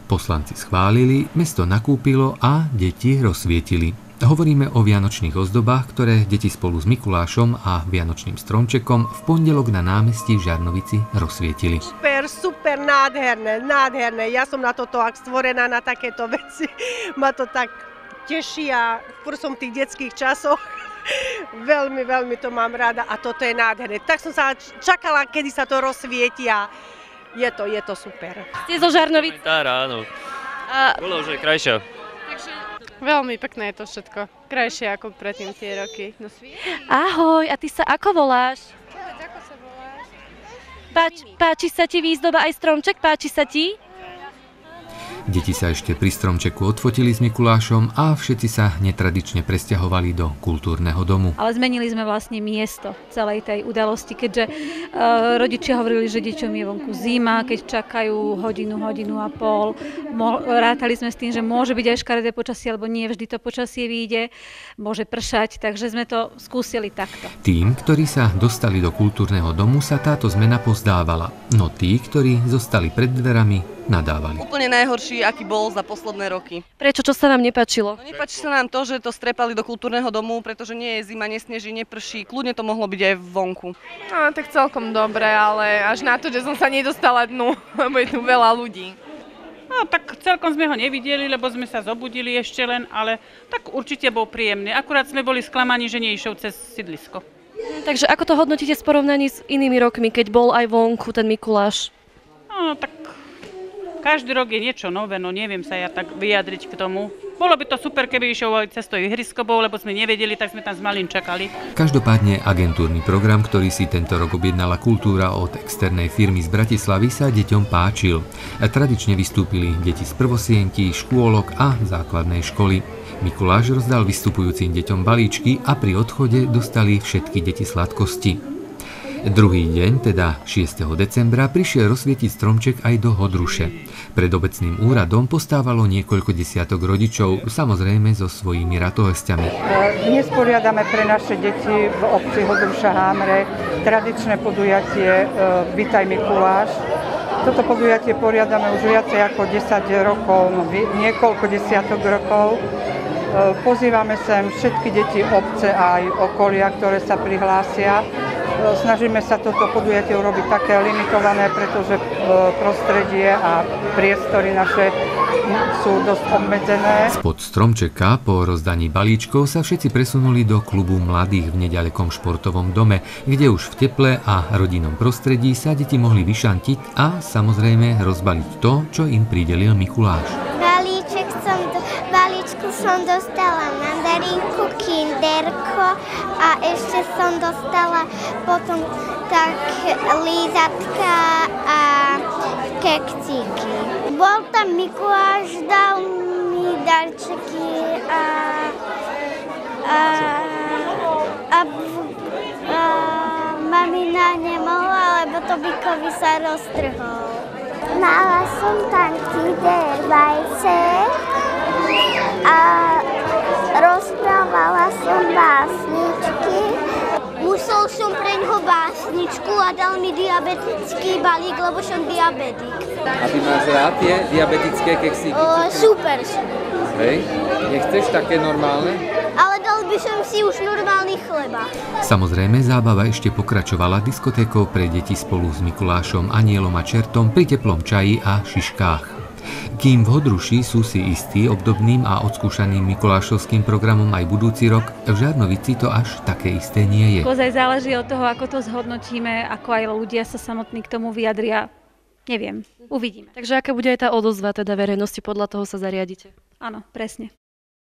Poslanci schválili, mesto nakúpilo a deti rozsvietili. Hovoríme o vianočných ozdobách, ktoré deti spolu s Mikulášom a vianočným stromčekom v pondelok na námestí v Žarnovici rozsvietili. Super, nádherné. Ja som na toto stvorená, na takéto veci. Ma to tak teší a furt som v tých detských časoch. Veľmi to mám rada a toto je nádherné. Tak som sa čakala, kedy sa to rozsvieti a je to super. Ste zo Žarnovic? Áno. Bolo už aj krajšia. Veľmi pekné je to všetko. Krajšie ako predtým tie roky. No. Ahoj, a ty sa ako voláš? Ako sa voláš? Páči sa ti výzdoba aj stromček? Páči sa ti? Deti sa ešte pri stromčeku odfotili s Mikulášom a všetci sa netradične presťahovali do kultúrneho domu. Ale zmenili sme vlastne miesto celej tej udalosti, keďže rodičia hovorili, že deťom je vonku zima, keď čakajú hodinu a pol. Rátali sme s tým, že môže byť aj škaredé počasie, alebo nie vždy to počasie vyjde, môže pršať, takže sme to skúsili takto. Tým, ktorí sa dostali do kultúrneho domu, sa táto zmena pozdávala, no tí, ktorí zostali pred dverami, nadávali. Úplne najhorší, aký bol za posledné roky. Prečo? Čo sa vám nepáčilo? No, nepáči sa nám to, že to strepali do kultúrneho domu, pretože nie je zima, nesneží, neprší. Kľudne to mohlo byť aj vonku. No, tak celkom dobre, ale až na to, že som sa nedostala dnu, lebo je tu veľa ľudí. No, tak celkom sme ho nevideli, lebo sme sa zobudili ešte len, ale tak určite bol príjemný. Akurát sme boli sklamaní, že neišiel cez sídlisko. Takže ako to hodnotíte v porovnaní s inými rokmi, keď bol aj vonku ten Mikuláš? No, tak každý rok je niečo nové, no neviem sa ja tak vyjadriť k tomu. Bolo by to super, keby išiel aj cez to ihrisko, lebo sme nevedeli, tak sme tam s malým čakali. Každopádne agentúrny program, ktorý si tento rok objednala Kultúra od externej firmy z Bratislavy, sa deťom páčil. Tradične vystúpili deti z prvosienky, škôlok a základnej školy. Mikuláš rozdal vystupujúcim deťom balíčky a pri odchode dostali všetky deti sladkosti. Druhý deň, teda 6. decembra, prišiel rozsvietiť stromček aj do Hodruše. Pred obecným úradom postávalo niekoľko desiatok rodičov, samozrejme so svojimi ratolesťami. Dnes poriadame pre naše deti v obci Hodruša Hámre tradičné podujatie Vitaj Mikuláš. Toto podujatie poriadame už viacej ako 10 rokov, niekoľko desiatok rokov. Pozývame sem všetky deti obce a aj okolia, ktoré sa prihlásia. Snažíme sa toto podujatie urobiť také limitované, pretože prostredie a priestory naše sú dosť obmedzené. Spod stromčeka po rozdaní balíčkov sa všetci presunuli do klubu mladých v neďalekom športovom dome, kde už v teple a rodinnom prostredí sa deti mohli vyšantiť a samozrejme rozbaliť to, čo im pridelil Mikuláš. Balíčku som dostala mandarinku, kinderko a ešte som dostala potom tak lízatka a keksíky. Bol tam Mikuláš, dal mi darčeky a mamina nemohla, lebo to bykovi sa roztrhol. Mala som tam vajce a rozprávala som básničky. Musel som pre ňoho básničku a dal mi diabetický balík, lebo som diabetik. A ty máš rád tie diabetické keksíky? Super. Hej, nechceš také normálne? Ale dal by som si už normálny chleba. Samozrejme, zábava ešte pokračovala diskotékou pre deti spolu s Mikulášom, Anielom a Čertom pri teplom čaji a šiškách. Kým v Hodruši sú si istí obdobným a odskúšaným mikulášovským programom aj budúci rok, v Žarnovici to až také isté nie je. Kozaj záleží od toho, ako to zhodnotíme, ako aj ľudia sa samotní k tomu vyjadria. Neviem, uvidíme. Takže aká bude aj tá odozva teda verejnosti, podľa toho sa zariadite? Áno, presne.